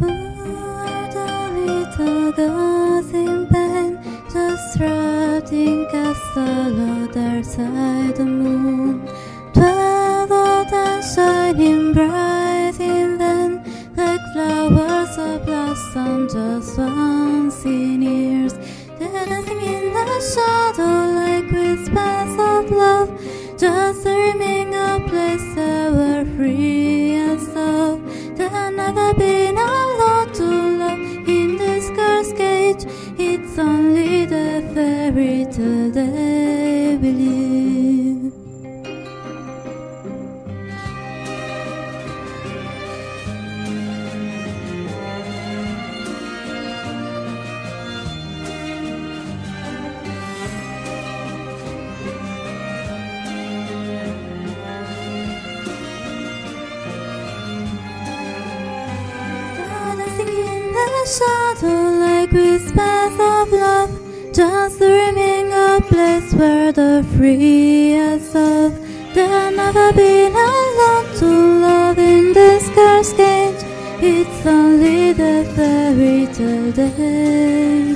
are the little girls in pain, just trapped in castle other side the moon. 12 old and shining bright in them, like flowers of blossom just once in years. Dancing in the shadow like whispers of love, just dreaming of place they were free and soft. There'll never been alone to love in this girl's cage. It's only the fairy tale they believe. Shadow like whispers of love, just dreaming of place where the free are soft. There'll never been alone to love in this girl's cage. It's only the fairy tale they